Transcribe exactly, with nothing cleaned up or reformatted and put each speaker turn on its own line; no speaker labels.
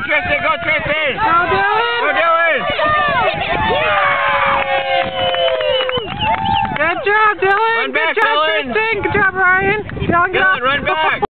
Tristan, go Tristan!
Go Dylan!
Go Dylan!
Good job, Dylan!
Run back,
Good job,
Dylan.
Tristan! Good job, Ryan! Dylan, get
Dylan,
off.
run back!